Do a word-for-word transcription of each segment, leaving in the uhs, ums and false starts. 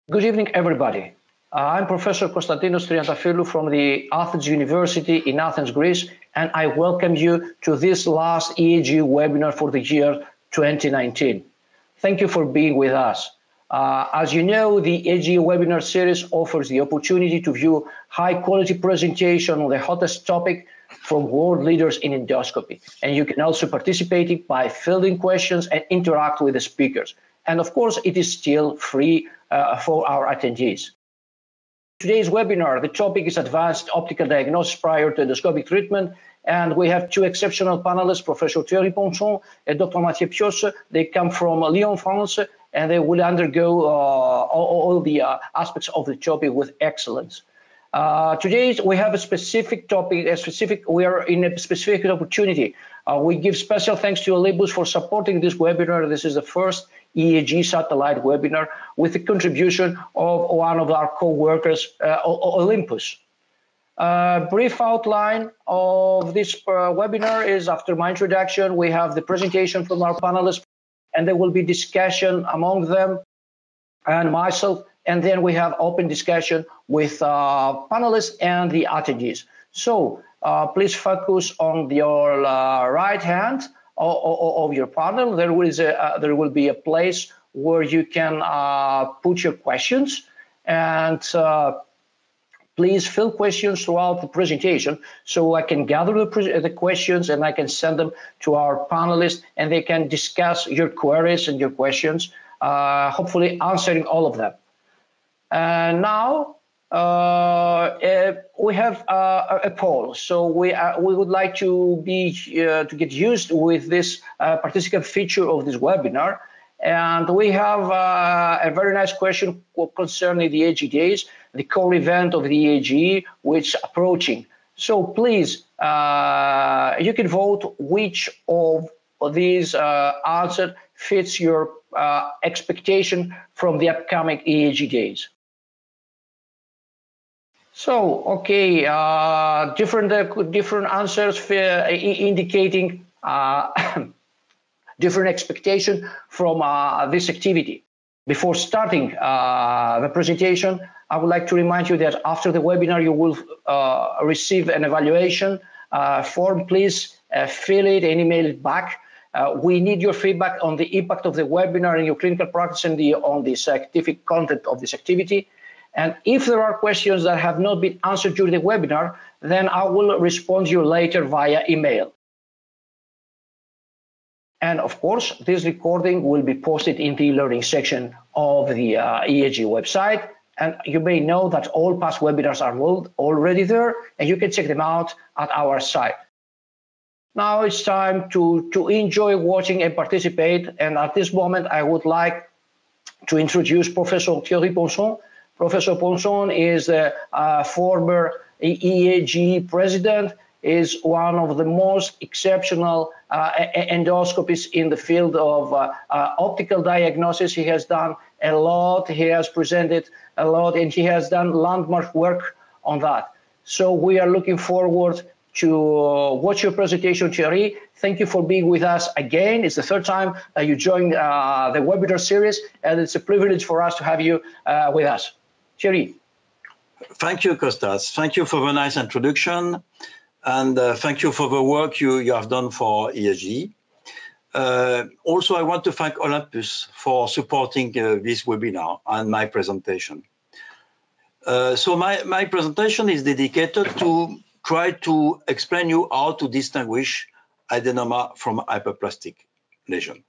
Good evening, everybody. Uh, I'm Professor Konstantinos Triantafylou from the Athens University in Athens, Greece, and I welcome you to this last E A G webinar for the year twenty nineteen. Thank you for being with us. Uh, as you know, the E A G webinar series offers the opportunity to view high-quality presentation on the hottest topic from world leaders in endoscopy. And you can also participate by filling questions and interact with the speakers. And of course, it is still free uh, for our attendees. Today's webinar, the topic is advanced optical diagnosis prior to endoscopic treatment. And we have two exceptional panelists, Professor Thierry Ponson and Doctor Mathieu Pioche. They come from Lyon, France, and they will undergo uh, all, all the uh, aspects of the topic with excellence. Uh, today we have a specific topic, a specific, we are in a specific opportunity. Uh, we give special thanks to Olympus for supporting this webinar. This is the first E A G satellite webinar with the contribution of one of our co-workers, uh, Olympus. A brief outline of this uh, webinar is after my introduction, we have the presentation from our panelists, and there will be discussion among them and myself. And then we have open discussion with uh, panelists and the attendees. So uh, please focus on your uh, right hand of, of, of your panel. There will, a, uh, there will be a place where you can uh, put your questions, and uh, please fill questions throughout the presentation so I can gather the, the questions and I can send them to our panelists and they can discuss your queries and your questions, uh, hopefully answering all of them. And now uh, uh, we have uh, a poll, so we uh, we would like to be uh, to get used with this uh, participant feature of this webinar, and we have uh, a very nice question concerning the E A G days, the core event of the E A G, which is approaching. So please, uh, you can vote which of these uh, answers fits your uh, expectation from the upcoming E A G days. So, okay, uh, different uh, different answers for, uh, indicating uh, different expectation from uh, this activity. Before starting uh, the presentation, I would like to remind you that after the webinar, you will uh, receive an evaluation uh, form. Please uh, fill it and email it back. Uh, we need your feedback on the impact of the webinar in your clinical practice and the, on the scientific content of this activity. And if there are questions that have not been answered during the webinar, then I will respond to you later via email. And of course, this recording will be posted in the learning section of the uh, E A G website. And you may know that all past webinars are already there, and you can check them out at our site. Now it's time to, to enjoy watching and participate. And at this moment, I would like to introduce Professor Thierry Ponson. Professor Ponson is a, a former E A G president, is one of the most exceptional uh, endoscopists in the field of uh, uh, optical diagnosis. He has done a lot, he has presented a lot, and he has done landmark work on that. So we are looking forward to uh, watch your presentation, Thierry. Thank you for being with us again. It's the third time uh, you joined uh, the webinar series, and it's a privilege for us to have you uh, with us. Thierry. Thank you, Kostas. Thank you for the nice introduction, and uh, thank you for the work you, you have done for E A G. Uh, also, I want to thank Olympus for supporting uh, this webinar and my presentation. Uh, so my, my presentation is dedicated to try to explain you how to distinguish adenoma from hyperplastic lesion.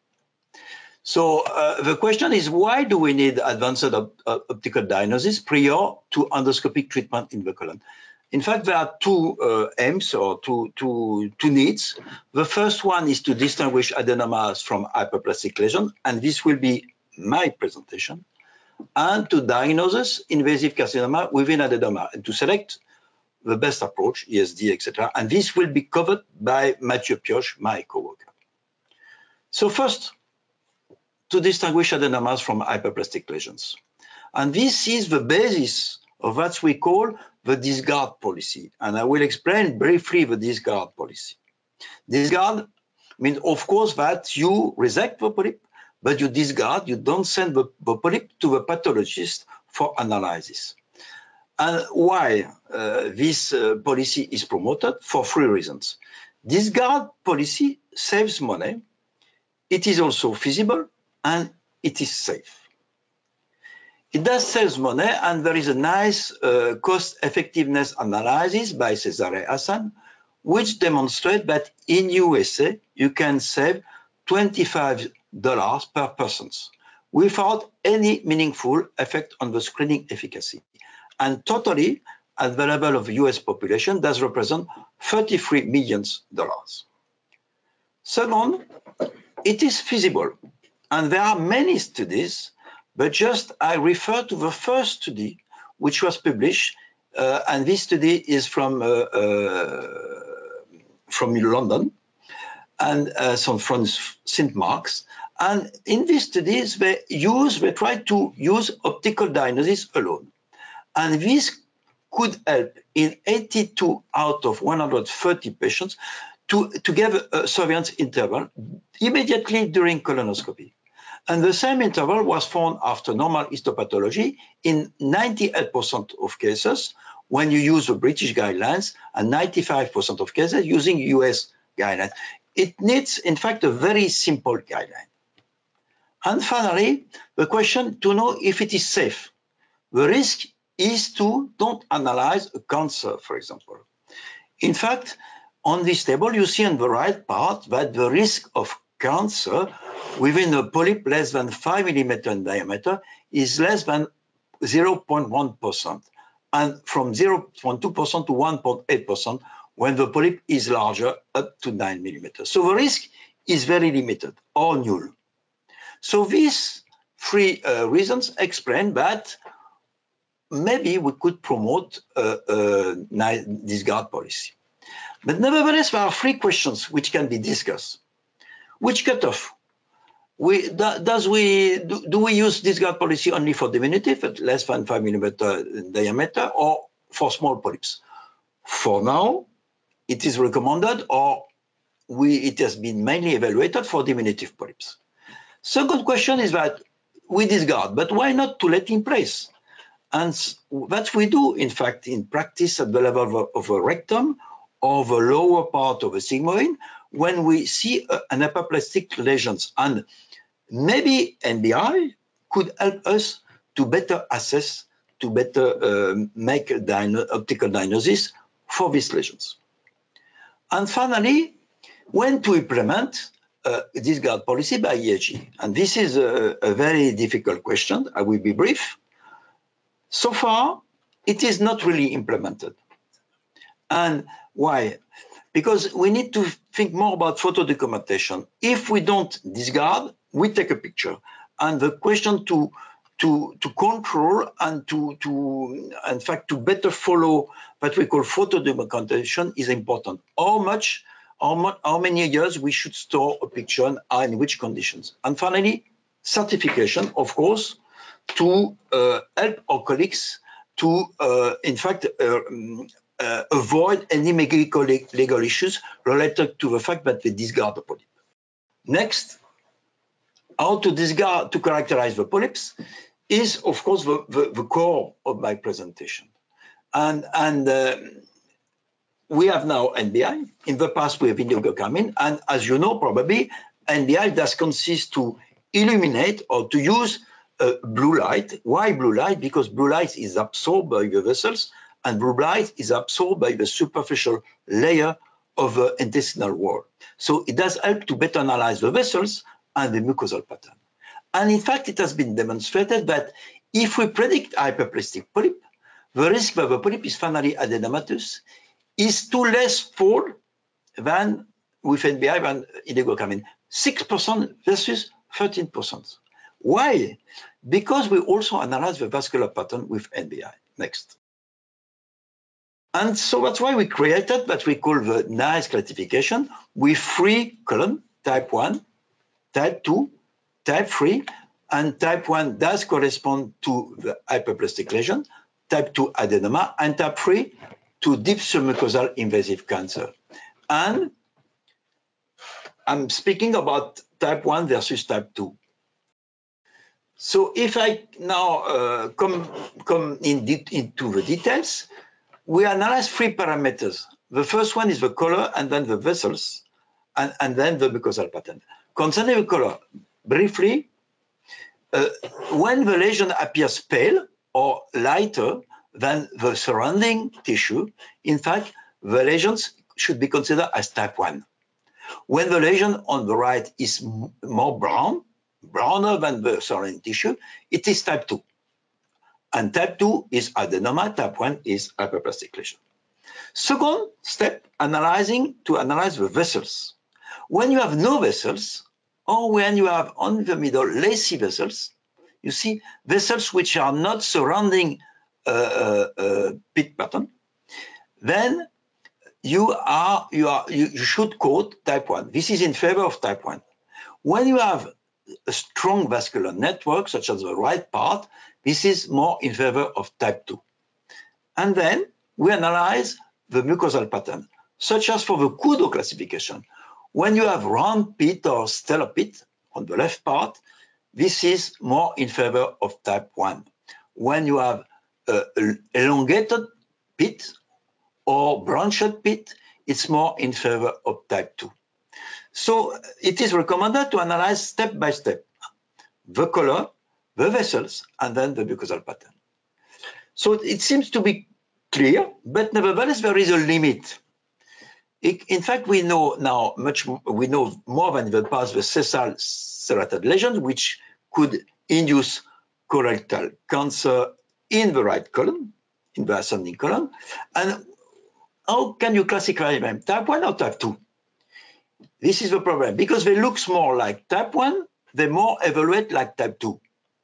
So uh, the question is, why do we need advanced op uh, optical diagnosis prior to endoscopic treatment in the colon? In fact, there are two uh, aims or two, two, two needs. The first one is to distinguish adenomas from hyperplastic lesion, and this will be my presentation, and to diagnose invasive carcinoma within adenoma, and to select the best approach, E S D, et cetera. And this will be covered by Mathieu Pioche, my coworker. So first, to distinguish adenomas from hyperplastic lesions. And this is the basis of what we call the discard policy. And I will explain briefly the discard policy. Discard means, of course, that you resect the polyp, but you discard, you don't send the, the polyp to the pathologist for analysis. And why uh, this uh, policy is promoted? For three reasons. Discard policy saves money, it is also feasible, and it is safe. It does save money, and there is a nice uh, cost-effectiveness analysis by Cesare Hassan, which demonstrates that in U S A, you can save twenty-five dollars per person without any meaningful effect on the screening efficacy. And totally, at the level of the U S population, does represent thirty-three million dollars. Second, it is feasible. And there are many studies, but just I refer to the first study, which was published, uh, and this study is from, uh, uh, from London, and uh, some from Saint Mark's. And in these studies, they use, they try to use optical diagnosis alone. And this could help in eighty-two out of one hundred thirty patients to, to give a surveillance interval immediately during colonoscopy. And the same interval was found after normal histopathology in ninety-eight percent of cases when you use the British guidelines and ninety-five percent of cases using U S guidelines. It needs, in fact, a very simple guideline. And finally, the question to know if it is safe. The risk is to don't analyze a cancer, for example. In fact, on this table, you see on the right part that the risk of cancer within a polyp less than five millimeters in diameter is less than zero point one percent, and from zero point two percent to one point eight percent when the polyp is larger, up to nine millimeters. So the risk is very limited or null. So these three uh, reasons explain that maybe we could promote uh, uh, discard policy. But nevertheless, there are three questions which can be discussed. Which cutoff? We, do, does we, do, do we use discard policy only for diminutive at less than five millimeter diameter or for small polyps? For now, it is recommended, or we, it has been mainly evaluated for diminutive polyps. Second question is that we discard, but why not to let in place? And that we do, in fact, in practice at the level of a, of a rectum or the lower part of a sigmoid, when we see a, an apoplastic lesions. And maybe N B I could help us to better assess, to better uh, make a diagno optical diagnosis for these lesions. And finally, when to implement uh, discard policy by E A G. And this is a, a very difficult question. I will be brief. So far, it is not really implemented. And why? Because we need to think more about photo documentation. If we don't discard, we take a picture. And the question to, to, to control and to, to, in fact, to better follow what we call photo documentation is important. How much, how much, how many years we should store a picture and in which conditions. And finally, certification, of course, to uh, help our colleagues to, uh, in fact, uh, uh, avoid any medical legal issues related to the fact that they discard the polyp. Next, how to discard, to characterize the polyps is, of course, the, the, the core of my presentation. And, and uh, we have now N B I. In the past, we have indigo-carmine. And as you know, probably, N B I does consist to illuminate or to use Uh, blue light. Why blue light? Because blue light is absorbed by the vessels, and blue light is absorbed by the superficial layer of the intestinal wall. So it does help to better analyze the vessels and the mucosal pattern. And in fact, it has been demonstrated that if we predict hyperplastic polyp, the risk that the polyp is finally adenomatous is two less fold than with N B I than indigo-carmine, six percent versus thirteen percent. Why? Because we also analyze the vascular pattern with N B I. Next. And so that's why we created what we call the NICE classification with three columns, type one, type two, type three, and type one does correspond to the hyperplastic lesion, type two adenoma, and type three to deep submucosal invasive cancer. And I'm speaking about type one versus type two. So if I now uh, come, come in into the details, we analyze three parameters. The first one is the color, and then the vessels, and, and then the mucosal pattern. Concerning the color, briefly, uh, when the lesion appears pale or lighter than the surrounding tissue, in fact, the lesions should be considered as type one. When the lesion on the right is more brown, browner than the surrounding tissue, it is type two. And type two is adenoma, type one is hyperplastic lesion. Second step, analyzing to analyze the vessels. When you have no vessels, or when you have on the middle lacy vessels, you see vessels which are not surrounding a uh, uh, uh, pit pattern, then you are you are you, you should quote type one. This is in favor of type one. When you have a strong vascular network, such as the right part, this is more in favor of type two. And then we analyze the mucosal pattern, such as for the Kudo classification. When you have round pit or stellar pit on the left part, this is more in favor of type one. When you have uh, elongated pit or branched pit, it's more in favor of type two. So it is recommended to analyze step by step the color, the vessels, and then the mucosal pattern. So it seems to be clear, but nevertheless there is a limit. It, in fact, we know now much. We know more than in the past the sessile serrated lesion, which could induce colorectal cancer in the right column, in the ascending column. And how can you classify them? Type one or type two? This is the problem. Because they look more like type one, they more evaluate like type two.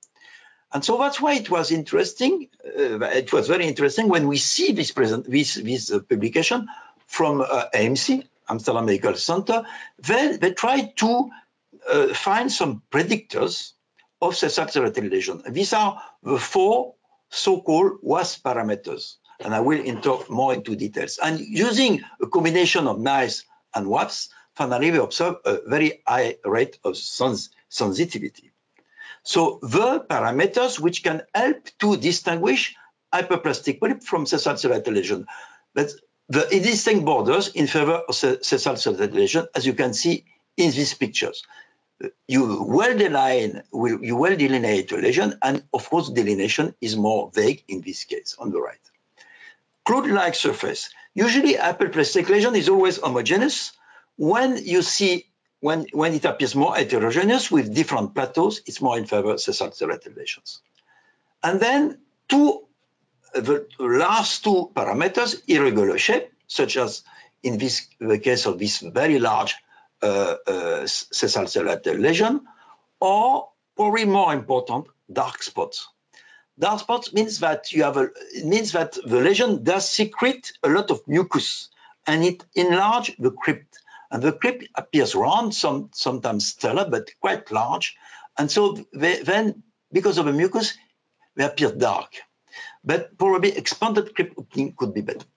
And so that's why it was interesting. Uh, it was very interesting when we see this present this, this uh, publication from uh, A M C, Amsterdam Medical Center. They, they tried to uh, find some predictors of sessile serrated lesion. These are the four so-called W A S parameters. And I will enter more into details. And using a combination of NICE and W A S, finally we observe a very high rate of sens sensitivity. So the parameters which can help to distinguish hyperplastic polyp from sessile serrated lesion. But the distinct borders in favor of sessile serrated lesion, as you can see in these pictures. You well deline, you well delineate a lesion, and of course delineation is more vague in this case on the right. Cloud-like surface. Usually hyperplastic lesion is always homogeneous. When you see When, when it appears more heterogeneous with different plateaus, it's more in favor of sessile serrated lesions. And then two, the last two parameters, irregular shape, such as in this the case of this very large uh, uh, sessile serrated lesion, or probably more important, dark spots. Dark spots means that you have a, it means that the lesion does secrete a lot of mucus, and it enlarges the crypt. And the crypt appears round, some, sometimes stellar, but quite large. And so they, then, because of the mucus, they appear dark. But probably expanded crypt opening could be better.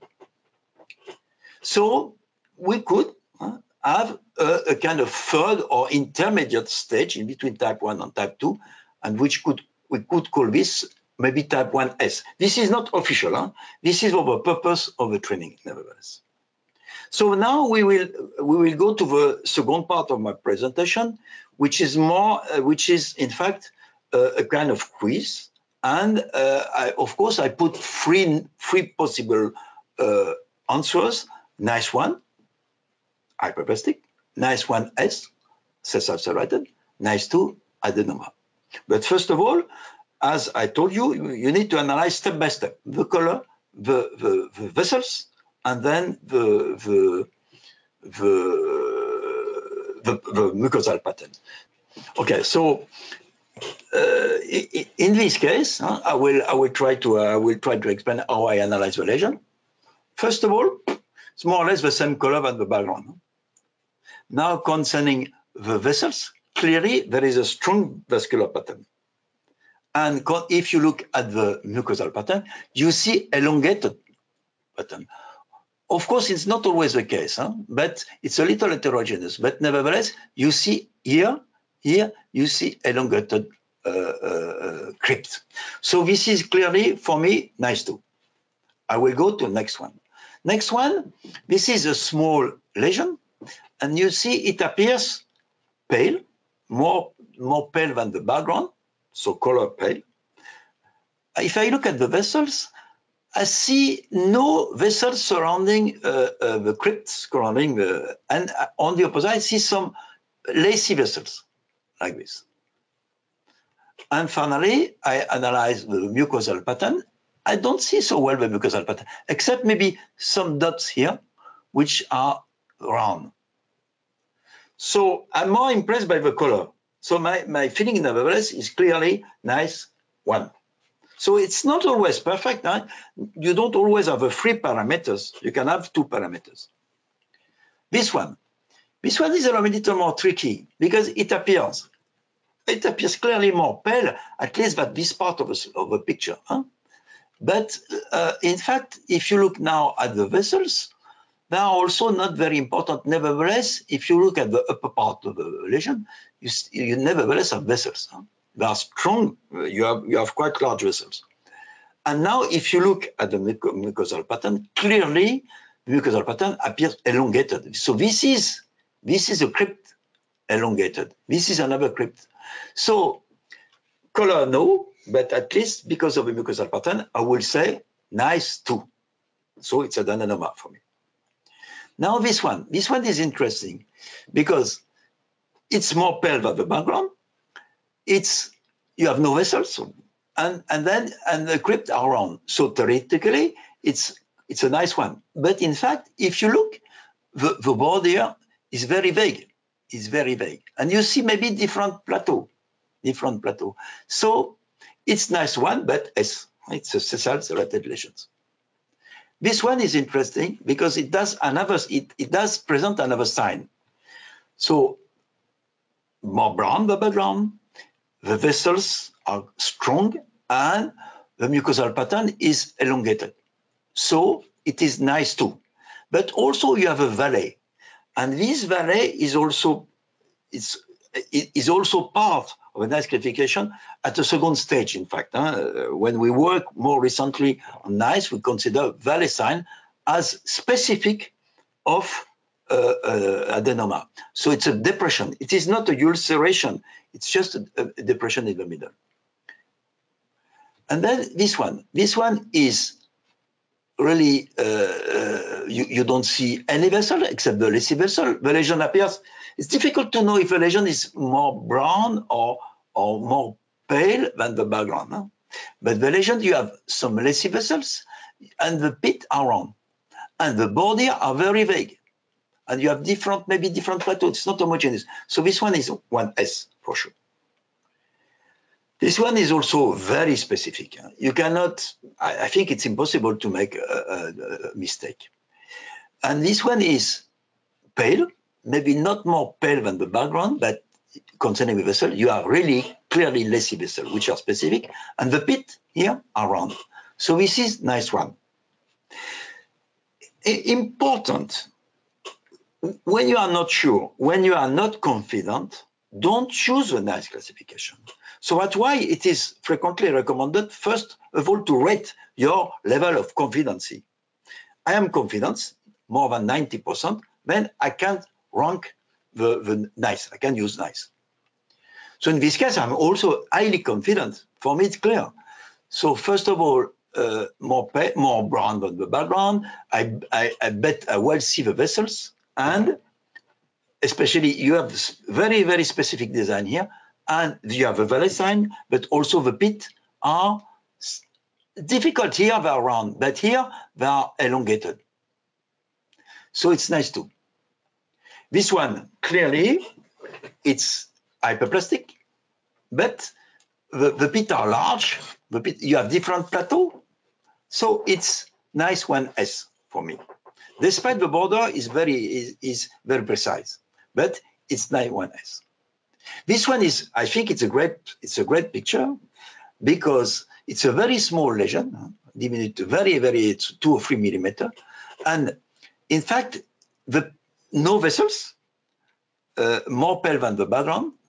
So we could uh, have a, a kind of third or intermediate stage in between type one and type two, and which could we could call this maybe type one S. This is not official. Huh? This is for the purpose of the training, nevertheless. So now we will we will go to the second part of my presentation, which is more, uh, which is in fact uh, a kind of quiz, and uh, I, of course I put three three possible uh, answers. Nice one, hyperplastic. Nice one S, sessile serrated. Nice two, adenoma. But first of all, as I told you, you need to analyze step by step the color, the the, the vessels, and then the the the, the, the mucosal pattern. Okay, so uh, in this case, huh, I will I will try to uh, I will try to explain how I analyze the lesion. First of all, it's more or less the same color than the background. Now concerning the vessels, clearly there is a strong vascular pattern. And if you look at the mucosal pattern, you see elongated pattern. Of course, it's not always the case, huh? But it's a little heterogeneous. But nevertheless, you see here, here, you see elongated uh, uh, crypt. So this is clearly, for me, nice too. I will go to the next one. Next one, this is a small lesion, and you see it appears pale, more, more pale than the background, so color pale. If I look at the vessels, I see no vessels surrounding uh, uh, the crypt, surrounding the, and on the opposite, I see some lacy vessels, like this. And finally, I analyze the mucosal pattern. I don't see so well the mucosal pattern, except maybe some dots here, which are round. So I'm more impressed by the color. So my, my feeling nevertheless is clearly nice one. So it's not always perfect. Huh? You don't always have a three parameters. You can have two parameters. This one. This one is a little more tricky because it appears, it appears clearly more pale, at least at this part of the, of the picture. Huh? But uh, in fact, if you look now at the vessels, they are also not very important. Nevertheless, if you look at the upper part of the lesion, you, you nevertheless have vessels. Huh? They are strong. You have, you have quite large vessels. And now, if you look at the mucosal pattern, clearly, the mucosal pattern appears elongated. So this is, this is a crypt elongated. This is another crypt. So color, no, but at least because of the mucosal pattern, I will say nice too. So it's a adenoma for me. Now this one, this one is interesting because it's more pale than the background. It's, you have no vessels, and, and then, and the crypt are round. So theoretically, it's, it's a nice one. But in fact, if you look, the, the border is very vague, is very vague. And you see maybe different plateau, different plateau. So it's nice one, but it's, it's a sessile-related lesions. This one is interesting because it does another, it, it does present another sign. So more brown the background, the vessels are strong, and the mucosal pattern is elongated. So it is nice too. But also you have a valley, and this valley is also, it's, it is also part of a nice classification at the second stage, in fact. Huh? When we work more recently on nice, we consider valley sign as specific of uh, uh, adenoma. So it's a depression. It is not a ulceration. It's just a, a depression in the middle. And then this one. This one is really, uh, uh, you, you don't see any vessel except the lacy vessel. The lesion appears. It's difficult to know if a lesion is more brown or, or more pale than the background. Huh? But the lesion, you have some lacy vessels, and the pit are round. And the border are very vague. And you have different, maybe different plateaus. It's not homogeneous. So this one is one S for sure. This one is also very specific. You cannot, I, I think it's impossible to make a, a, a mistake. And this one is pale, maybe not more pale than the background, but concerning the vessel, you are really clearly lacy vessel, which are specific. And the pit here are round. So this is nice one. Important. When you are not sure, when you are not confident, don't choose a nice classification. So that's why it is frequently recommended, first of all, to rate your level of confidence. I am confident, more than ninety percent, then I can rank the, the nice, I can use nice. So in this case, I'm also highly confident. For me, it's clear. So first of all, uh, more, pay, more brown than the background. I, I, I bet I will see the vessels. And especially you have very, very specific design here. And you have a valley sign, but also the pit are difficult. Here they are round, but here they are elongated. So it's nice too. This one, clearly, it's hyperplastic, but the, the pit are large. The pit, you have different plateau. So it's nice one S for me. Despite the border is very, is, is very precise, but it's nice one S. This one is, I think it's a great, it's a great picture because it's a very small lesion, diminuted to very, very, it's two or three millimeter. And in fact, the no vessels, uh, more pale than the background,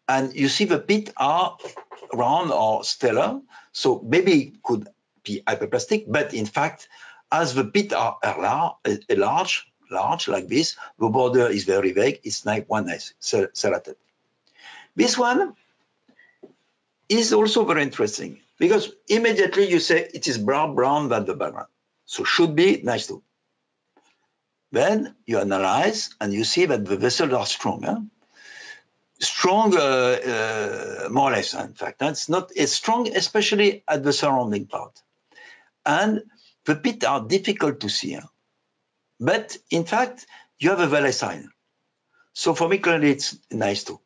and you see the pit are round or stellar, so maybe could be hyperplastic, but in fact, as the pit are, are large, large, large like this, the border is very vague. It's like one nice serrated. This one is also very interesting because immediately you say it is brown, brown than the background, so should be nice too. Then you analyze and you see that the vessels are stronger. Strong, uh, uh, more or less, in fact. It's not as strong, especially at the surrounding part. And the pits are difficult to see. Huh? But in fact, you have a valley sign. So for me, clearly, it's nice too.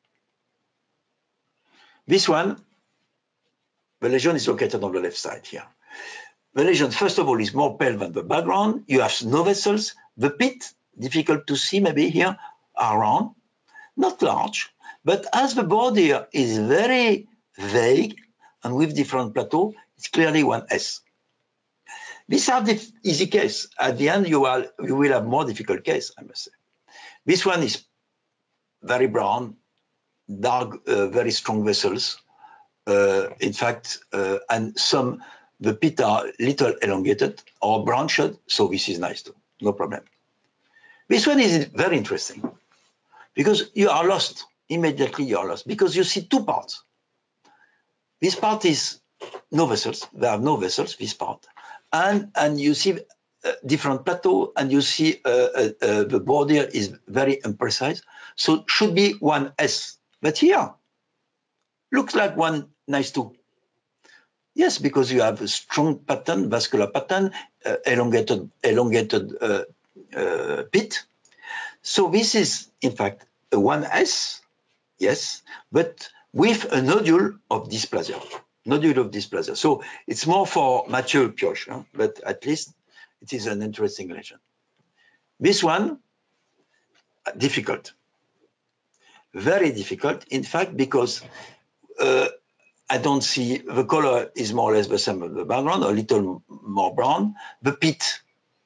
This one, the lesion is located on the left side here. The lesion, first of all, is more pale than the background. You have no vessels. The pit, difficult to see maybe here, are round, not large. But as the border is very vague and with different plateaux, it's clearly one S. These are the easy case. At the end, you, are, you will have more difficult case, I must say. This one is very brown, dark, uh, very strong vessels. Uh, in fact, uh, and some, the pit are little elongated or branched, so this is nice too, no problem. This one is very interesting because you are lost. Immediately you are lost because you see two parts. This part is no vessels, there are no vessels, this part. And, and you see uh, different plateau and you see uh, uh, uh, the border is very imprecise. So should be one S, but here, looks like one nice two. Yes, because you have a strong pattern, vascular pattern, uh, elongated, elongated uh, uh, pit. So this is, in fact, a one S, yes, but with a nodule of dysplasia, nodule of dysplasia. So it's more for Mathieu Pioche, huh? But at least it is an interesting lesion. This one, difficult, very difficult, in fact, because uh, I don't see, the color is more or less the same as the background, a little more brown. The pit,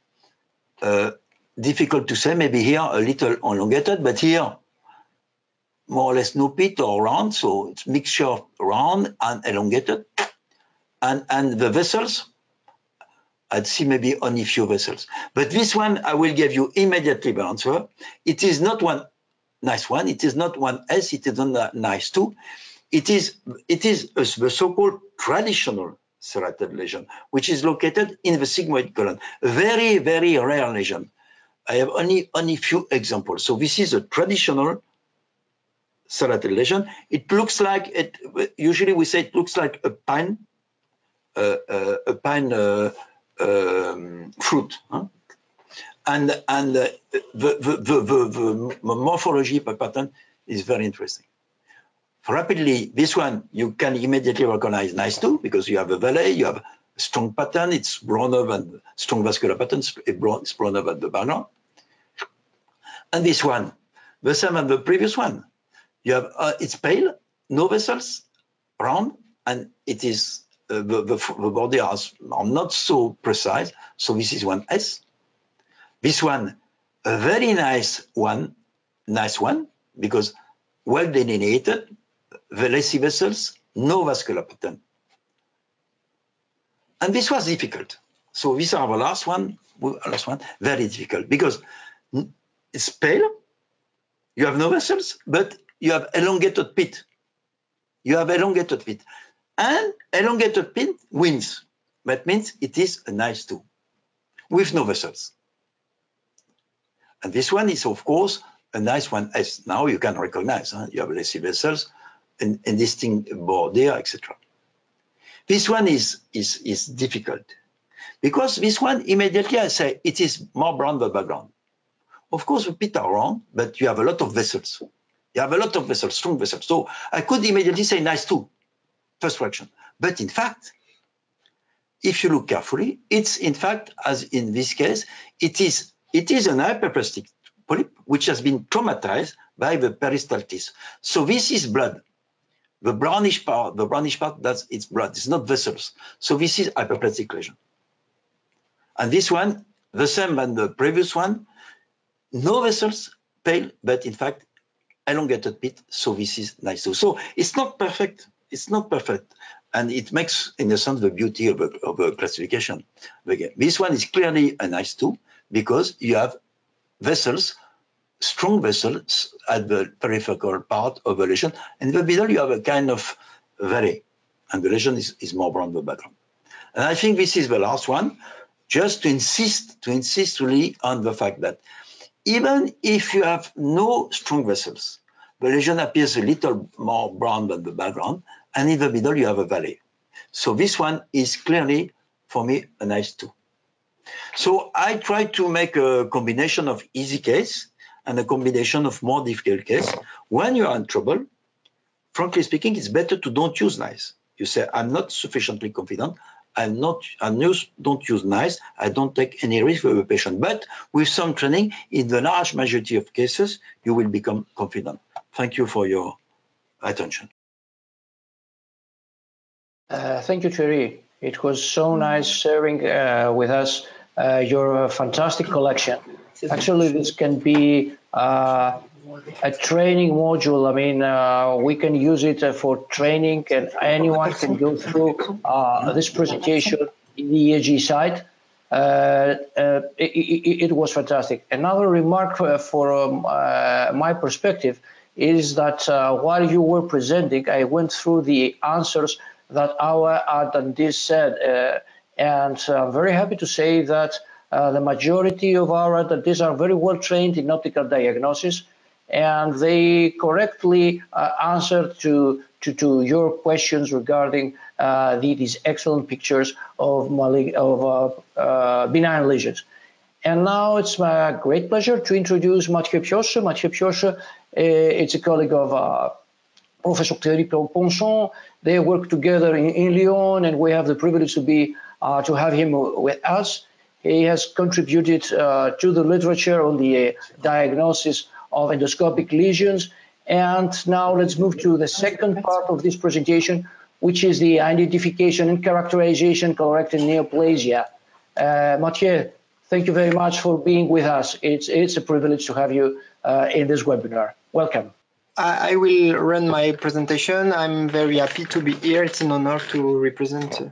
uh, difficult to say, maybe here a little elongated, but here more or less no pit or round, so it's mixture of round and elongated. And, and the vessels, I'd see maybe only few vessels. But this one, I will give you immediately the answer. It is not one nice one, it is not one S, it is not nice two. It is, it is a, the so-called traditional serrated lesion, which is located in the sigmoid colon. A very, very rare lesion. I have only, only few examples. So this is a traditional serrated lesion. It looks like, it. usually we say it looks like a pine, uh, uh, a pine uh, um, fruit. Huh? And, and uh, the, the, the, the, the morphology per pattern is very interesting. Rapidly, this one you can immediately recognize nice too, because you have a valley, you have a strong pattern, it's browner than strong vascular patterns, it's browner than the background. And this one, the same as the previous one. You have uh, it's pale, no vessels, round, and it is uh, the, the, the borders are not so precise. So this is one S. This one, a very nice one, nice one, because well delineated. The lacy vessels, no vascular pattern. And this was difficult. So these are the last one, last one, very difficult because it's pale, you have no vessels, but you have elongated pit. You have elongated pit. And elongated pit wins. That means it is a nice two with no vessels. And this one is, of course, a nice one S. Now you can recognize, huh? You have lacy vessels, and, and distinct border, et cetera. This one is, is, is difficult because this one immediately I say it is more brown than background. Of course, the pit are wrong, but you have a lot of vessels. You have a lot of vessels, strong vessels. So I could immediately say nice too, first fraction. But in fact, if you look carefully, it's in fact, as in this case, it is, it is an hyperplastic polyp which has been traumatized by the peristaltis. So this is blood. The brownish part, the brownish part, that's its blood. It's not vessels. So this is hyperplastic lesion. And this one, the same as the previous one, no vessels, pale, but in fact, elongated pit, so this is nice too. So it's not perfect. It's not perfect. And it makes, in a sense, the beauty of a, of a classification. Again, this one is clearly a nice two because you have vessels, strong vessels at the peripheral part of the lesion. And in the middle, you have a kind of valley. And the lesion is, is more brown than the background. And I think this is the last one, just to insist, to insist really on the fact that even if you have no strong vessels, the lesion appears a little more brown than the background, and in the middle you have a valley. So this one is clearly, for me, a nice two. So I try to make a combination of easy case and a combination of more difficult case. When you are in trouble, frankly speaking, it's better to don't use NICE. You say, I'm not sufficiently confident. I'm not, I don't use NICE. I don't take any risk for the patient. But with some training, in the large majority of cases, you will become confident. Thank you for your attention. Uh, thank you, Thierry. It was so nice sharing uh, with us uh, your fantastic collection. Actually, this can be uh, a training module. I mean, uh, we can use it uh, for training, and anyone can go through uh, this presentation in the E A G site. Uh, uh, it, it, it was fantastic. Another remark for, for um, uh, my perspective is that uh, while you were presenting, I went through the answers that our attendees said, uh, and I'm very happy to say that uh, the majority of our attendees are very well trained in optical diagnosis, and they correctly uh, answered to, to, to your questions regarding uh, the, these excellent pictures of, of uh, uh, benign lesions. And now it's my great pleasure to introduce Mathieu Pioche. Mathieu Pioche, uh, it's a colleague of uh, Professor Thierry Ponson. They work together in, in Lyon, and we have the privilege to be uh, to have him with us. He has contributed uh, to the literature on the uh, diagnosis of endoscopic lesions. And now let's move to the second part of this presentation, which is the identification and characterization colorectal neoplasia. Uh, Mathieu, thank you very much for being with us. It's, it's a privilege to have you uh, in this webinar. Welcome. I will run my presentation. I'm very happy to be here. It's an honor to represent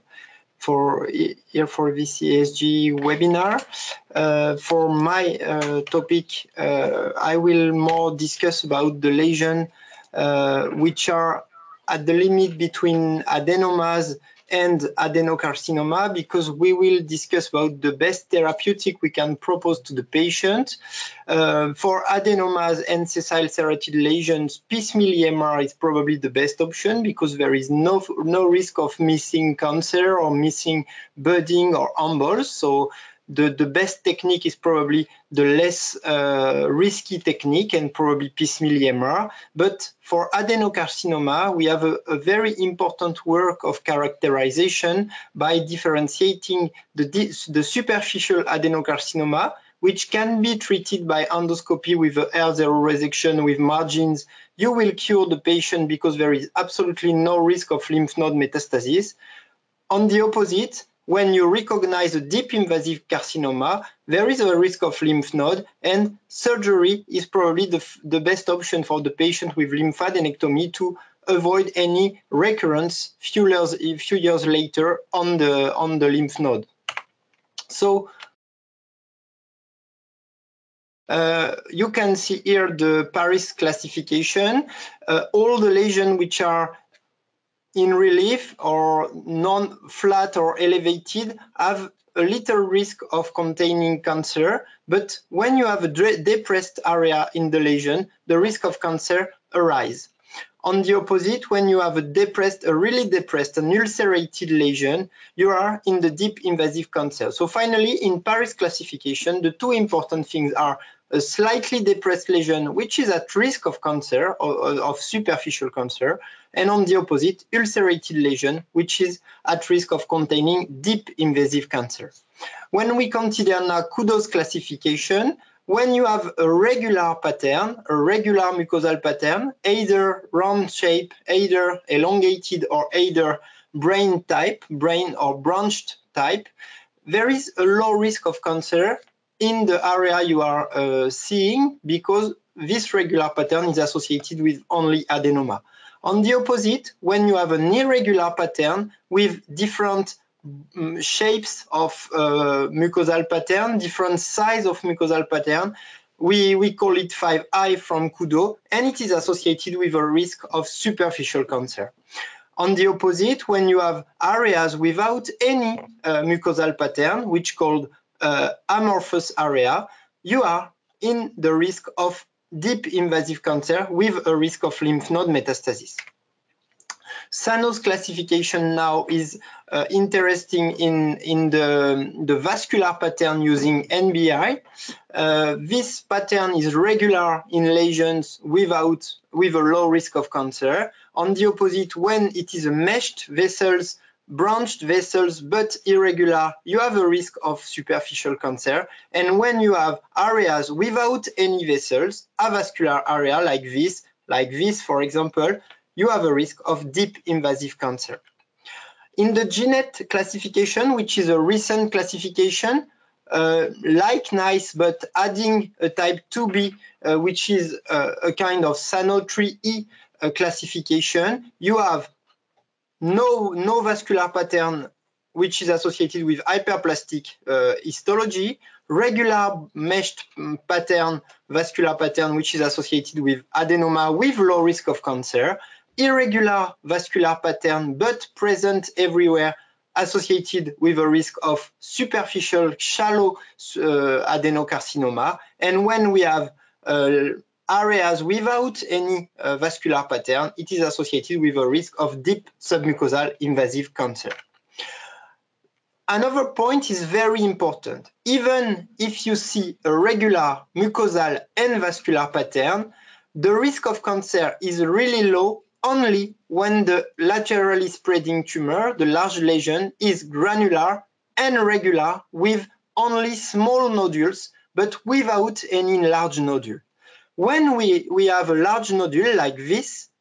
for here for this E S G webinar. Uh, for my uh, topic, uh, I will more discuss about the lesion uh, which are at the limit between adenomas and adenocarcinoma, because we will discuss about the best therapeutic we can propose to the patient. Uh, for adenomas and sessile serrated lesions, piecemeal E M R is probably the best option because there is no, no risk of missing cancer or missing budding or umbles. So the, the best technique is probably the less uh, risky technique and probably piecemeal E M R. But for adenocarcinoma, we have a, a very important work of characterization by differentiating the, the superficial adenocarcinoma, which can be treated by endoscopy with a R zero resection with margins. You will cure the patient because there is absolutely no risk of lymph node metastasis. On the opposite, when you recognize a deep invasive carcinoma, there is a risk of lymph node, and surgery is probably the, the best option for the patient with lymphadenectomy to avoid any recurrence few years, few years later on the, on the lymph node. So uh, you can see here the Paris classification. Uh, all the lesions which are in relief or non-flat or elevated have a little risk of containing cancer, but when you have a depressed area in the lesion, the risk of cancer arises. On the opposite, when you have a depressed, a really depressed, an ulcerated lesion, you are in the deep invasive cancer. So finally, in Paris classification, the two important things are a slightly depressed lesion, which is at risk of cancer, or of superficial cancer, and on the opposite, ulcerated lesion, which is at risk of containing deep invasive cancer. When we consider now Kudo's classification, when you have a regular pattern, a regular mucosal pattern, either round shape, either elongated, or either brain type, brain or branched type, there is a low risk of cancer in the area you are uh, seeing, because this regular pattern is associated with only adenoma. On the opposite, when you have an irregular pattern with different um, shapes of uh, mucosal pattern, different size of mucosal pattern, we, we call it five I from Kudo, and it is associated with a risk of superficial cancer. On the opposite, when you have areas without any uh, mucosal pattern, which called uh, amorphous area, you are in the risk of deep invasive cancer with a risk of lymph node metastasis. Sano's classification now is uh, interesting in, in the, the vascular pattern using N B I. Uh, this pattern is regular in lesions without, with a low risk of cancer. On the opposite, when it is a meshed vessels, branched vessels, but irregular, you have a risk of superficial cancer. And when you have areas without any vessels, avascular area like this, like this, for example, you have a risk of deep invasive cancer. In the G NET classification, which is a recent classification, uh, like NICE, but adding a type two B, uh, which is uh, a kind of Sano three E uh, classification, you have no, no vascular pattern which is associated with hyperplastic uh, histology, regular meshed pattern, vascular pattern, which is associated with adenoma with low risk of cancer, irregular vascular pattern, but present everywhere, associated with a risk of superficial, shallow uh, adenocarcinoma. And when we have uh, areas without any uh, vascular pattern, it is associated with a risk of deep submucosal invasive cancer. Another point is very important. Even if you see a regular mucosal and vascular pattern, the risk of cancer is really low only when the laterally spreading tumor, the large lesion, is granular and regular with only small nodules, but without any large nodule. When we, we have a large nodule like this,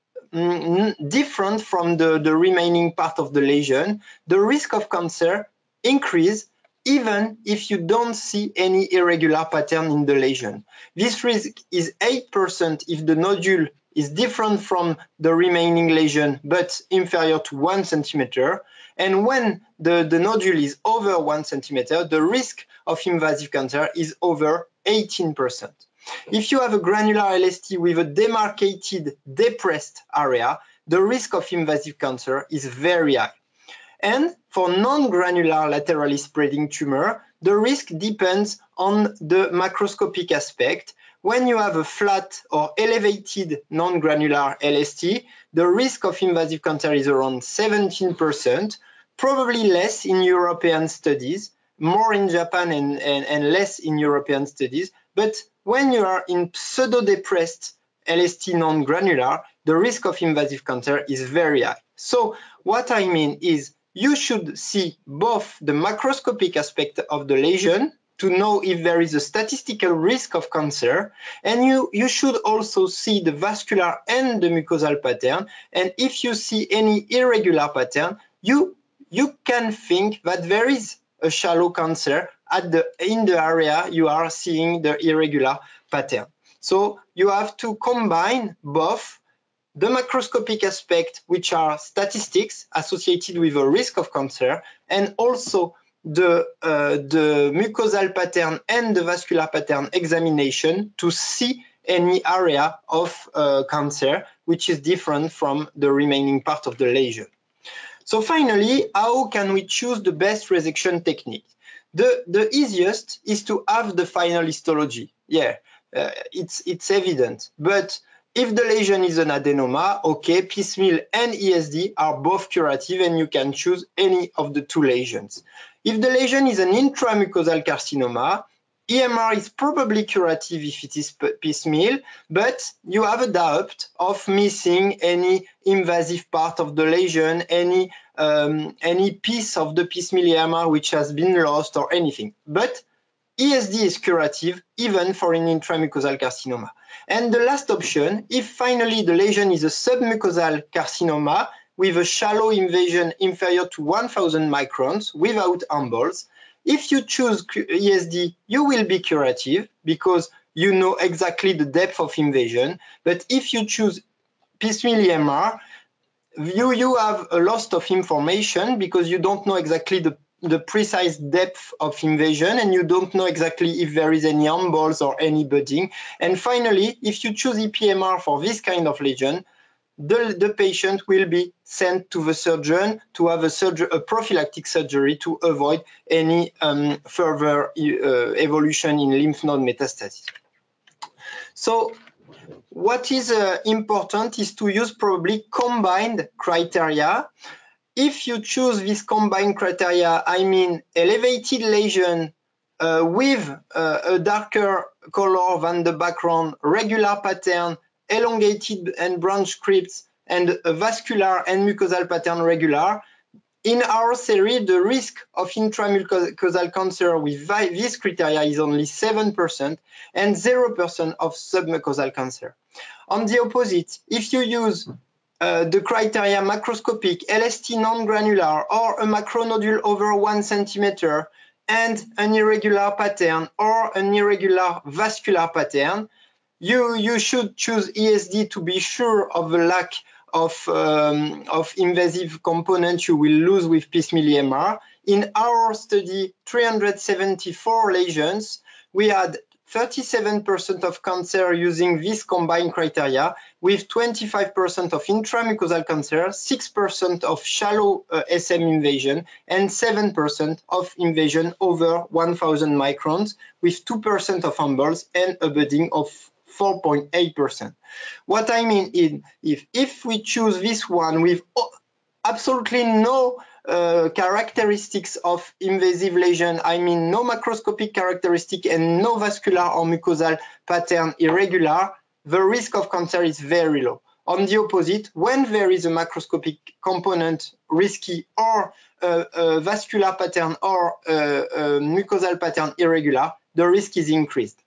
mm, different from the, the remaining part of the lesion, the risk of cancer increases even if you don't see any irregular pattern in the lesion. This risk is eight percent if the nodule is different from the remaining lesion but inferior to one centimeter. And when the, the nodule is over one centimeter, the risk of invasive cancer is over eighteen percent. If you have a granular L S T with a demarcated, depressed area, the risk of invasive cancer is very high. And for non-granular laterally spreading tumor, the risk depends on the macroscopic aspect. When you have a flat or elevated non-granular L S T, the risk of invasive cancer is around seventeen percent, probably less in European studies, more in Japan and, and, and less in European studies. But when you are in pseudo-depressed L S T non-granular, the risk of invasive cancer is very high. So what I mean is you should see both the macroscopic aspect of the lesion to know if there is a statistical risk of cancer, and you, you should also see the vascular and the mucosal pattern. And if you see any irregular pattern, you, you can think that there is a shallow cancer at the, in the area you are seeing the irregular pattern. So you have to combine both the macroscopic aspect, which are statistics associated with a risk of cancer, and also the, uh, the mucosal pattern and the vascular pattern examination to see any area of uh, cancer which is different from the remaining part of the lesion. So finally, how can we choose the best resection technique? The, the easiest is to have the final histology. Yeah, uh, it's, it's evident, but if the lesion is an adenoma, okay, piecemeal and E S D are both curative and you can choose any of the two lesions. If the lesion is an intramucosal carcinoma, E M R is probably curative if it is piecemeal, but you have a doubt of missing any invasive part of the lesion, any, um, any piece of the piecemeal E M R which has been lost or anything. But E S D is curative even for an intramucosal carcinoma. And the last option, if finally the lesion is a submucosal carcinoma with a shallow invasion inferior to one thousand microns without ambuls, if you choose E S D, you will be curative because you know exactly the depth of invasion. But if you choose piecemeal E M R, you, you have a loss of information because you don't know exactly the, the precise depth of invasion, and you don't know exactly if there is any embols or any budding. And finally, if you choose E P M R for this kind of lesion, the, the patient will be sent to the surgeon to have a, surgery, a prophylactic surgery to avoid any um, further uh, evolution in lymph node metastasis. So what is uh, important is to use probably combined criteria. If you choose this combined criteria, I mean elevated lesion uh, with uh, a darker color than the background, regular pattern, elongated and branch crypts, and a vascular and mucosal pattern regular. In our series, the risk of intramucosal cancer with this criteria is only seven percent and zero percent of submucosal cancer. On the opposite, if you use uh, the criteria macroscopic, L S T non-granular, or a macronodule over one centimeter, and an irregular pattern or an irregular vascular pattern, you, you should choose E S D to be sure of the lack of, um, of invasive components you will lose with piecemeal E M R. In our study, three hundred seventy-four lesions, we had thirty-seven percent of cancer using this combined criteria, with twenty-five percent of intramucosal cancer, six percent of shallow uh, S M invasion, and seven percent of invasion over one thousand microns, with two percent of embols and a budding of four point eight percent. What I mean is, if, if we choose this one with absolutely no uh, characteristics of invasive lesion, I mean no macroscopic characteristic and no vascular or mucosal pattern irregular, the risk of cancer is very low. On the opposite, when there is a macroscopic component risky or uh, a vascular pattern or uh, a mucosal pattern irregular, the risk is increased.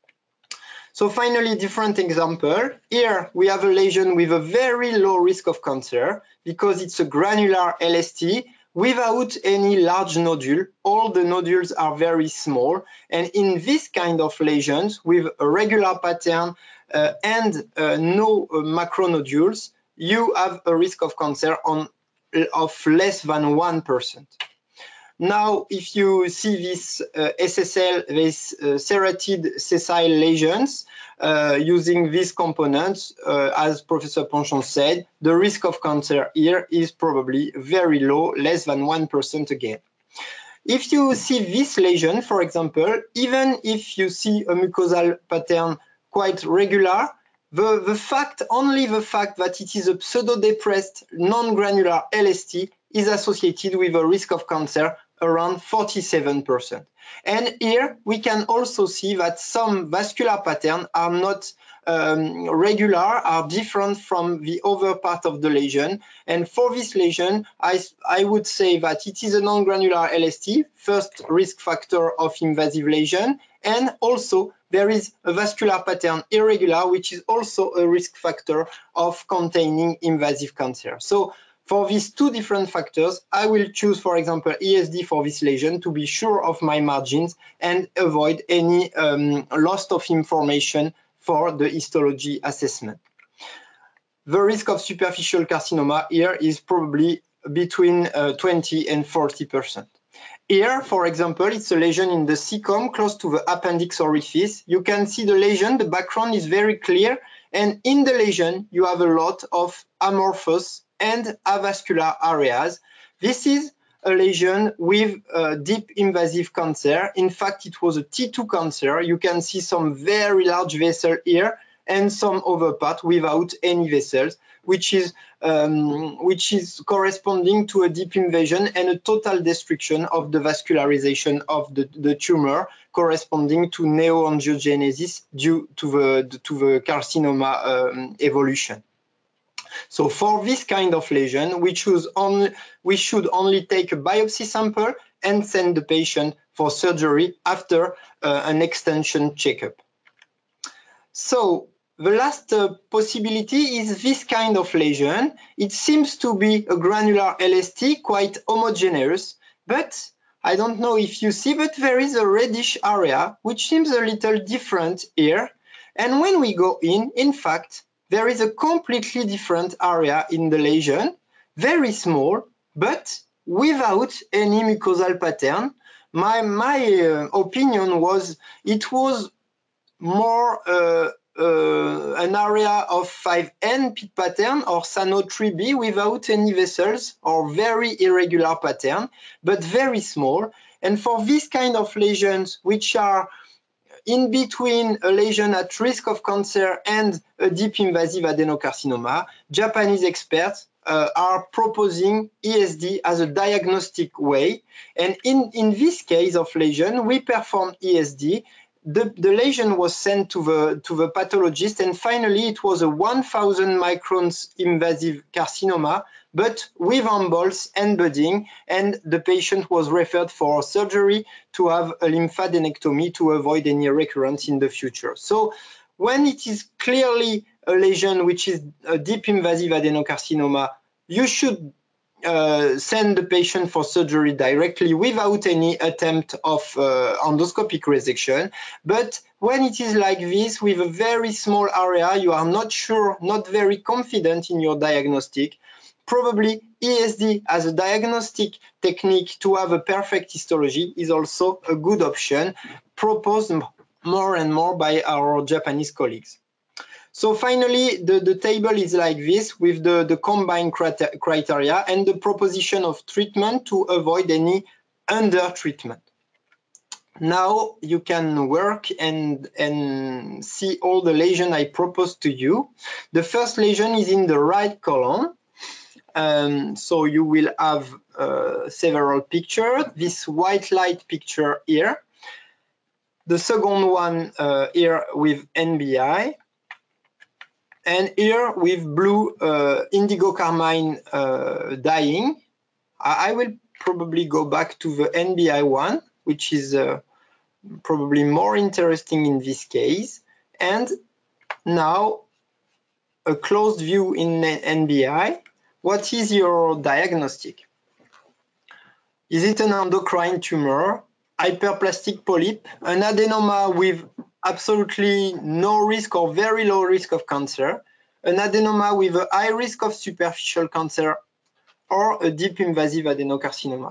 So finally, different example. Here we have a lesion with a very low risk of cancer because it's a granular L S T without any large nodule. All the nodules are very small. And in this kind of lesions with a regular pattern uh, and uh, no uh, macronodules, you have a risk of cancer on, of less than one percent. Now, if you see this uh, S S L, this uh, serrated sessile lesions, uh, using these components, uh, as Professor Panchon said, the risk of cancer here is probably very low, less than one percent again. If you see this lesion, for example, even if you see a mucosal pattern quite regular, the, the fact, only the fact that it is a pseudo-depressed non-granular L S T is associated with a risk of cancer around forty-seven percent. And here we can also see that some vascular patterns are not um, regular, are different from the other part of the lesion. And for this lesion, I, I would say that it is a non-granular L S T, first risk factor of invasive lesion, and also there is a vascular pattern irregular, which is also a risk factor of containing invasive cancer. So for these two different factors, I will choose, for example, E S D for this lesion to be sure of my margins and avoid any um, loss of information for the histology assessment. The risk of superficial carcinoma here is probably between uh, twenty and forty percent. Here, for example, it's a lesion in the cecum close to the appendix orifice. You can see the lesion, the background is very clear, and in the lesion, you have a lot of amorphous and avascular areas. This is a lesion with uh, deep invasive cancer. In fact, it was a T two cancer. You can see some very large vessel here and some other part without any vessels, which is um, which is corresponding to a deep invasion and a total destruction of the vascularization of the, the tumor, corresponding to neoangiogenesis due to the to the carcinoma um, evolution. So for this kind of lesion, we, choose only, we should only take a biopsy sample and send the patient for surgery after uh, an extension checkup. So the last uh, possibility is this kind of lesion. It seems to be a granular L S T, quite homogeneous, but I don't know if you see, but there is a reddish area, which seems a little different here. And when we go in, in fact, there is a completely different area in the lesion, very small, but without any mucosal pattern. My, my uh, opinion was it was more uh, uh, an area of five N pit pattern or S A N O three B without any vessels or very irregular pattern, but very small. And for this kind of lesions, which are in between a lesion at risk of cancer and a deep invasive adenocarcinoma, Japanese experts uh, are proposing E S D as a diagnostic way. And in, in this case of lesion, we performed E S D. The, the lesion was sent to the, to the pathologist, and finally it was a one thousand microns invasive carcinoma, but with ambuls and budding, and the patient was referred for surgery to have a lymphadenectomy to avoid any recurrence in the future. So when it is clearly a lesion which is a deep invasive adenocarcinoma, you should Uh, send the patient for surgery directly without any attempt of uh, endoscopic resection. But when it is like this, with a very small area, you are not sure, not very confident in your diagnostic, probably E S D as a diagnostic technique to have a perfect histology is also a good option, proposed more and more by our Japanese colleagues. So finally, the, the table is like this with the, the combined criteria and the proposition of treatment to avoid any under-treatment. Now you can work and, and see all the lesions I proposed to you. The first lesion is in the right column. Um, so you will have uh, several pictures. This white light picture here. The second one uh, here with N B I. And here with blue uh, indigo carmine uh, dyeing. I, I will probably go back to the N B I one, which is uh, probably more interesting in this case. And now a closed view in N B I. What is your diagnostic? Is it an endocrine tumor, hyperplastic polyp, an adenoma with absolutely no risk or very low risk of cancer, an adenoma with a high risk of superficial cancer, or a deep invasive adenocarcinoma?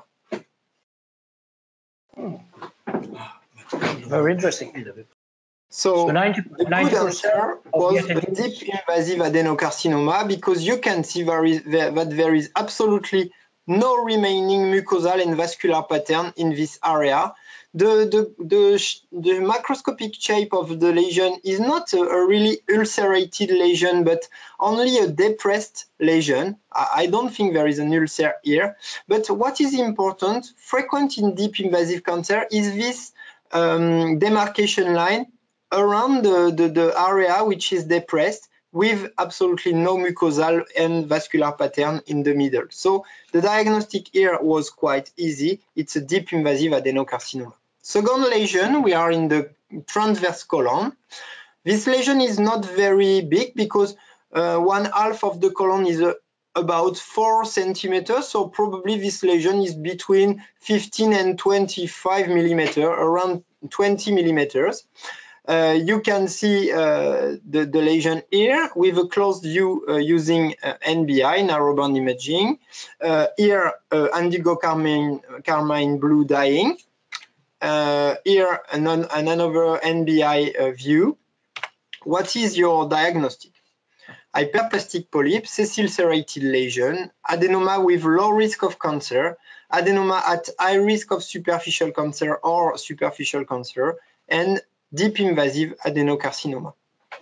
Very interesting. So, so ninety, the good answer was a deep invasive adenocarcinoma, because you can see there is, that there is absolutely no remaining mucosal and vascular pattern in this area. The, the, the, the macroscopic shape of the lesion is not a, a really ulcerated lesion, but only a depressed lesion. I, I don't think there is an ulcer here. But what is important, frequent in deep invasive cancer, is this um, demarcation line around the, the, the area which is depressed, with absolutely no mucosal and vascular pattern in the middle. So the diagnostic here was quite easy. It's a deep invasive adenocarcinoma. Second lesion, we are in the transverse colon. This lesion is not very big because uh, one half of the colon is uh, about four centimeters. So probably this lesion is between fifteen and twenty-five millimeters, around twenty millimeters. Uh, you can see uh, the, the lesion here with a closed view uh, using uh, N B I, narrowband imaging. Uh, here, uh, indigo carmine, carmine blue dyeing. Uh, here, an, an, another N B I uh, view. What is your diagnostic? Hyperplastic polyp, sessile serrated lesion, adenoma with low risk of cancer, adenoma at high risk of superficial cancer or superficial cancer, and deep invasive adenocarcinoma.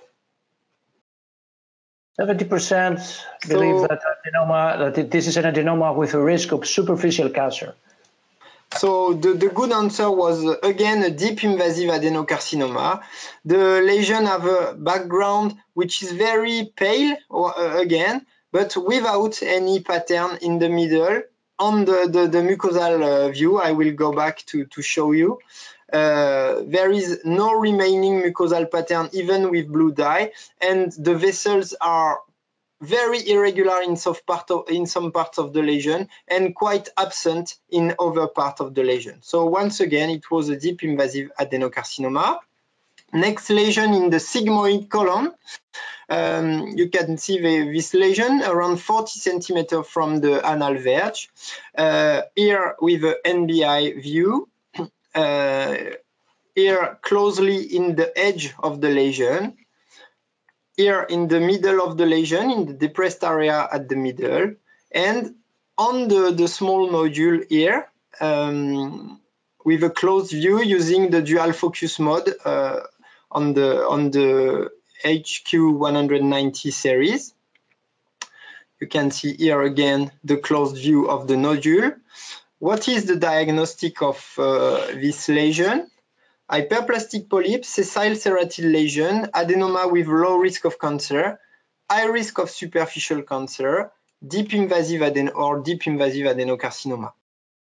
seventy percent believe so, that adenoma, that this is an adenoma with a risk of superficial cancer. So the, the good answer was, uh, again, a deep invasive adenocarcinoma. The lesion have a background which is very pale, or, uh, again, but without any pattern in the middle. On the, the, the mucosal uh, view, I will go back to, to show you. Uh, there is no remaining mucosal pattern even with blue dye, and the vessels are very irregular in some, part of, in some parts of the lesion and quite absent in other parts of the lesion. So once again, it was a deep invasive adenocarcinoma. Next lesion in the sigmoid colon. Um, you can see the, this lesion around forty centimeters from the anal verge. Uh, here with the N B I view. Uh, here closely in the edge of the lesion. Here in the middle of the lesion, in the depressed area at the middle. And on the, the small nodule here, um, with a close view using the dual focus mode uh, on the on the H Q one ninety series. You can see here again the closed view of the nodule. What is the diagnostic of uh, this lesion? Hyperplastic polyp, sessile serrated lesion, adenoma with low risk of cancer, high risk of superficial cancer, deep invasive aden or deep invasive adenocarcinoma.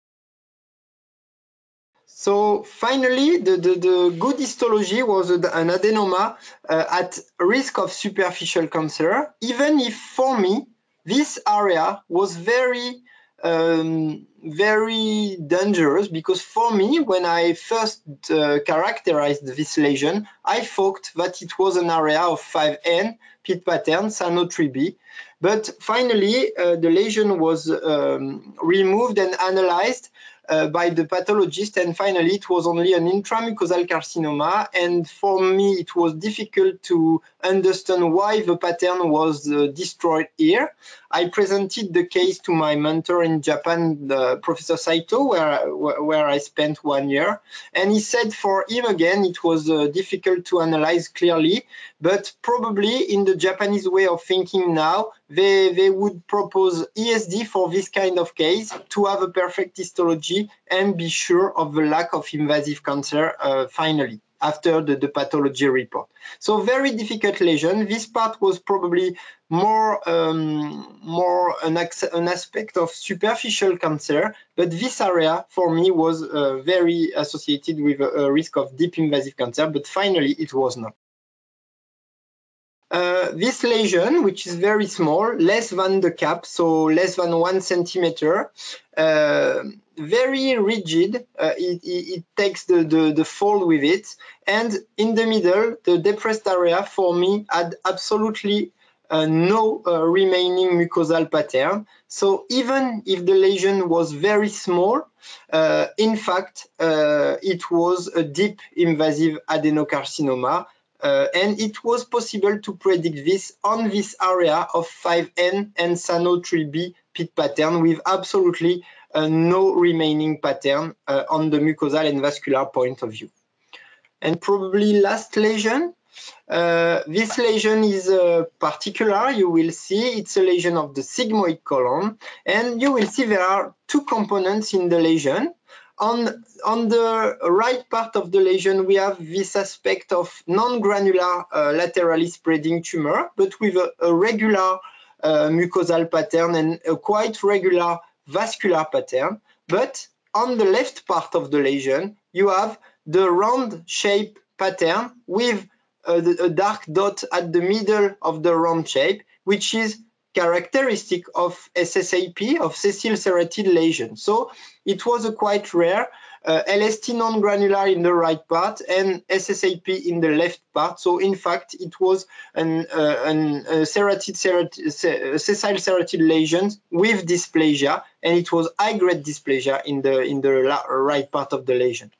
So finally, the, the, the good histology was an adenoma uh, at risk of superficial cancer, even if for me, this area was very, um, very dangerous, because for me, when I first uh, characterized this lesion, I thought that it was an area of five N, pit pattern, S A N O three B. But finally, uh, the lesion was um, removed and analyzed Uh, by the pathologist, and finally it was only an intramucosal carcinoma, and for me it was difficult to understand why the pattern was uh, destroyed here. I presented the case to my mentor in Japan, uh, Professor Saito, where, where I spent one year, and he said for him again it was uh, difficult to analyze clearly, but probably in the Japanese way of thinking now, they, they would propose E S D for this kind of case to have a perfect histology and be sure of the lack of invasive cancer uh, finally after the, the pathology report. So very difficult lesion. This part was probably more, um, more an, an aspect of superficial cancer, but this area for me was uh, very associated with a, a risk of deep invasive cancer, but finally it was not. Uh, this lesion, which is very small, less than the cap, so less than one centimeter, uh, very rigid, uh, it, it, it takes the, the, the fold with it, and in the middle, the depressed area for me had absolutely uh, no uh, remaining mucosal pattern. So even if the lesion was very small, uh, in fact, uh, it was a deep invasive adenocarcinoma. Uh, and it was possible to predict this on this area of five N and S A N O three B pit pattern with absolutely uh, no remaining pattern uh, on the mucosal and vascular point of view. And probably last lesion. Uh, this lesion is uh, particular. You will see it's a lesion of the sigmoid colon, and you will see there are two components in the lesion. On, on the right part of the lesion, we have this aspect of non-granular uh, laterally spreading tumor, but with a, a regular uh, mucosal pattern and a quite regular vascular pattern. But on the left part of the lesion, you have the round shape pattern with a, a dark dot at the middle of the round shape, which is characteristic of S S A P, of sessile serrated lesion. So it was a quite rare uh, L S T non-granular in the right part and S S A P in the left part. So in fact, it was an, uh, an uh, serrated, serrated, sessile serrated lesion with dysplasia, and it was high-grade dysplasia in the in the right part of the lesion.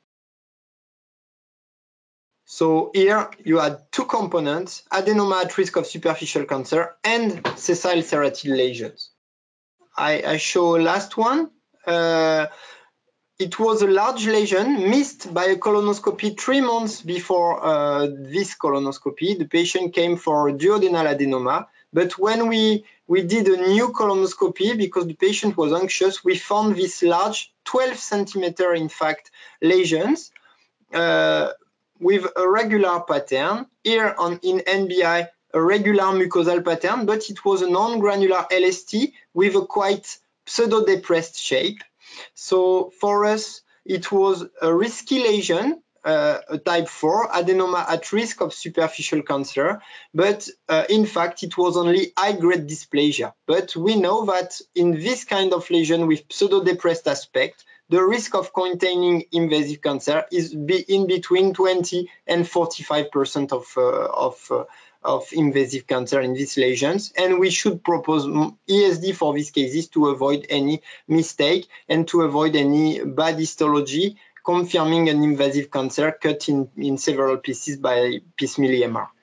So here you had two components, adenoma at risk of superficial cancer and sessile serrated lesions. I, I show last one. Uh, it was a large lesion missed by a colonoscopy three months before uh, this colonoscopy. The patient came for duodenal adenoma, but when we, we did a new colonoscopy, because the patient was anxious, we found this large, twelve centimeter in fact, lesions. Uh, with a regular pattern. Here on in N B I, a regular mucosal pattern, but it was a non-granular L S T with a quite pseudo-depressed shape. So for us, it was a risky lesion, uh, a type four adenoma at risk of superficial cancer, but uh, in fact it was only high-grade dysplasia. But we know that in this kind of lesion with pseudo-depressed aspect, the risk of containing invasive cancer is be in between twenty and forty-five percent of, uh, of, uh, of invasive cancer in these lesions, and we should propose E S D for these cases to avoid any mistake and to avoid any bad histology confirming an invasive cancer cut in, in several pieces by piecemeal E M R.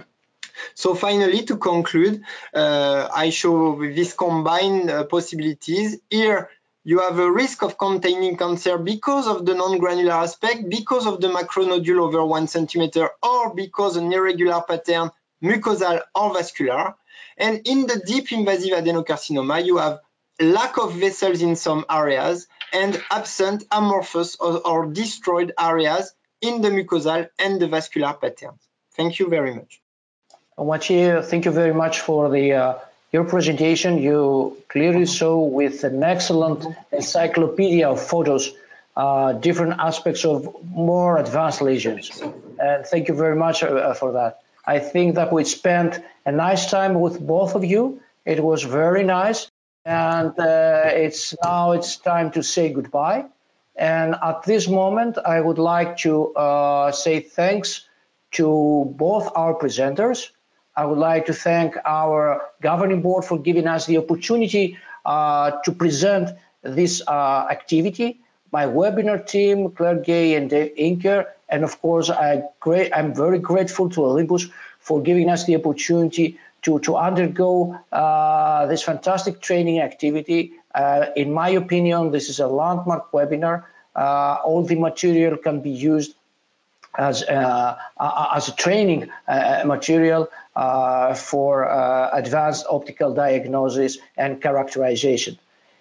So finally, to conclude, uh, I show these combined uh, possibilities. Here, you have a risk of containing cancer because of the non-granular aspect, because of the macronodule over one centimeter, or because an irregular pattern, mucosal or vascular. And in the deep invasive adenocarcinoma, you have lack of vessels in some areas and absent amorphous or, or destroyed areas in the mucosal and the vascular patterns. Thank you very much. Mathieu, thank you very much for the uh, your presentation. You clearly show with an excellent encyclopedia of photos uh, different aspects of more advanced lesions. And thank you very much uh, for that. I think that we spent a nice time with both of you. It was very nice. And uh, it's now it's time to say goodbye. And at this moment, I would like to uh, say thanks to both our presenters. I would like to thank our governing board for giving us the opportunity uh, to present this uh, activity, my webinar team, Claire Gay and Dave Inker, and of course, I great, I'm very grateful to Olympus for giving us the opportunity to, to undergo uh, this fantastic training activity. Uh, in my opinion, this is a landmark webinar. Uh, all the material can be used as a, as a training uh, material uh, for uh, advanced optical diagnosis and characterization.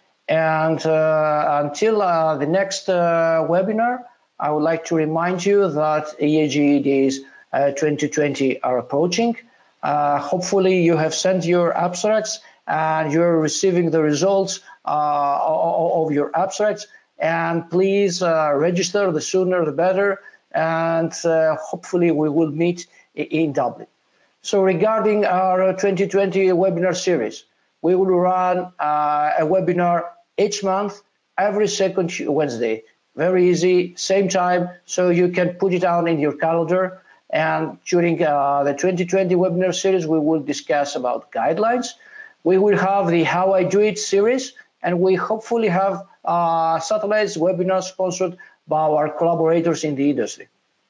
And uh, until uh, the next uh, webinar, I would like to remind you that E A G Days uh, twenty twenty are approaching. Uh, hopefully you have sent your abstracts and you're receiving the results uh, of your abstracts. And please uh, register, the sooner the better. And uh, hopefully we will meet in Dublin. So regarding our twenty twenty webinar series, we will run uh, a webinar each month, every second Wednesday. Very easy, same time, so you can put it down in your calendar. And during uh, the twenty twenty webinar series, we will discuss about guidelines. We will have the How I Do It series, and we hopefully have uh, satellites webinars sponsored by our collaborators in the industry.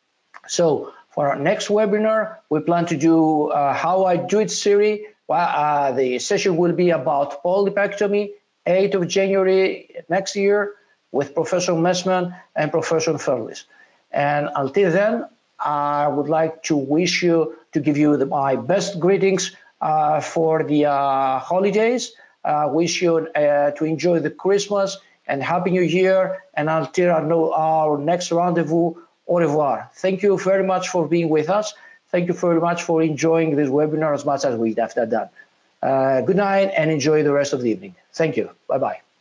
So for our next webinar, we plan to do uh, How I Do It series. Well, uh, the session will be about polypectomy, eighth of January next year, with Professor Messman and Professor Ferlis. And until then, I would like to wish you, to give you the, my best greetings uh, for the uh, holidays. I uh, wish you uh, to enjoy the Christmas and Happy New Year. And until our, our next rendezvous, au revoir. Thank you very much for being with us. Thank you very much for enjoying this webinar as much as we have done. Uh, good night and enjoy the rest of the evening. Thank you. Bye-bye.